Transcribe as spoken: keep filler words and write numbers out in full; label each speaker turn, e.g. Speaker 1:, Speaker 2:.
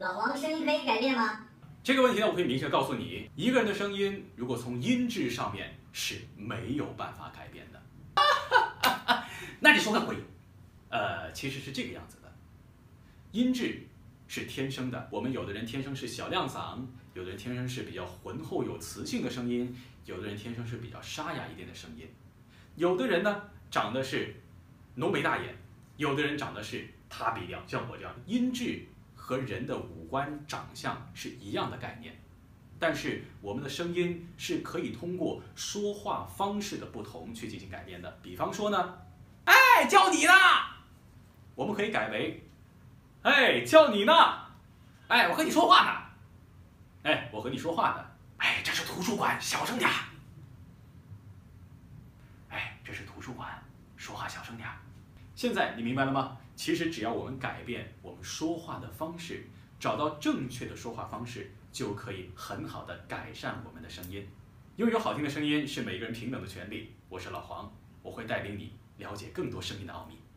Speaker 1: 老黄，声音可以改变吗？
Speaker 2: 这个问题呢，我可以明确告诉你，一个人的声音如果从音质上面是没有办法改变的。
Speaker 3: 那你说个鬼？
Speaker 2: 呃，其实是这个样子的，音质是天生的，我们有的人天生是小亮嗓，有的人天生是比较浑厚有磁性的声音，有的人天生是比较沙哑一点的声音，有的人呢长得是浓眉大眼，有的人长得是塌鼻梁，像我这样，音质和人的五官长相是一样的概念，但是我们的声音是可以通过说话方式的不同去进行改变的。比方说呢，哎，叫你呢，我们可以改为，哎，叫你呢，
Speaker 3: 哎，我和你说话呢。
Speaker 2: 哎，我和你说话呢。
Speaker 3: 哎，这是图书馆，小声点。
Speaker 2: 哎，这是图书馆，说话小声点。现在你明白了吗？其实只要我们改变我们说话的方式，找到正确的说话方式，就可以很好的改善我们的声音。拥有好听的声音是每个人平等的权利。我是老黄，我会带领你了解更多声音的奥秘。